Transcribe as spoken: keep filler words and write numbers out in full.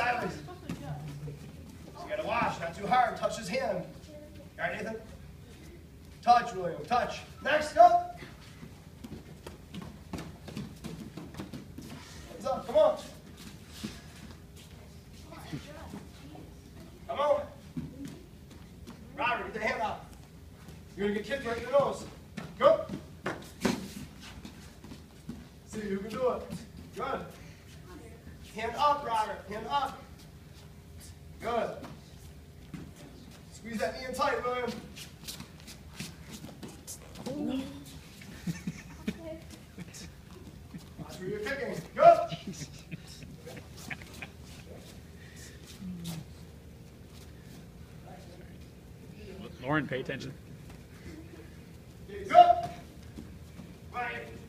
sideways. So you gotta watch, not too hard. Touch his hand. All right, Nathan? Touch, William, touch. Next, go. Hands up, come on. Come on. Robert, get the hand up. You're gonna get kicked right in the nose. Go. See who can do it. Good. Hand up, Robert. Hand up. Good. Squeeze that knee in tight, William. Watch where you're kicking. Good. Lauren, pay attention. Good. Right.